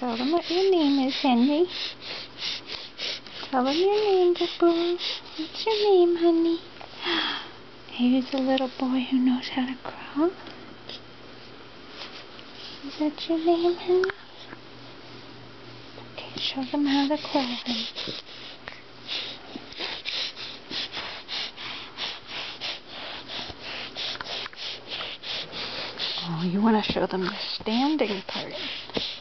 Tell them what your name is, Henry. Tell them your name, boo-boo. What's your name, honey? Here's a little boy who knows how to crawl. Is that your name, honey? Okay, show them how to crawl, honey. Oh, you want to show them the standing part.